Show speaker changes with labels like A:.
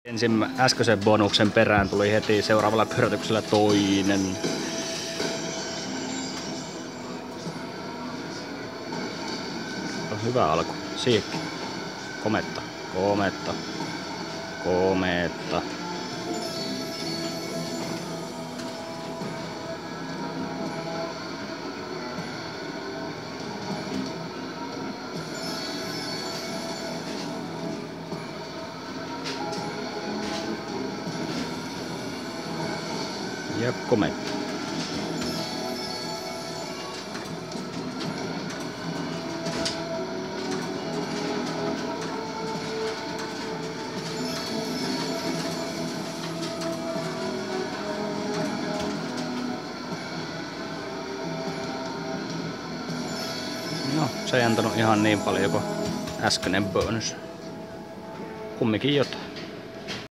A: Äskeisen bonuksen perään tuli heti seuraavalla pyörätyksellä toinen. On hyvä alku. Siikki. Kometta. Kometta. Kometta. Ja kometta. No, se ei antanut ihan niin paljon kuin äskeinen bonus. Kumminkin jotain.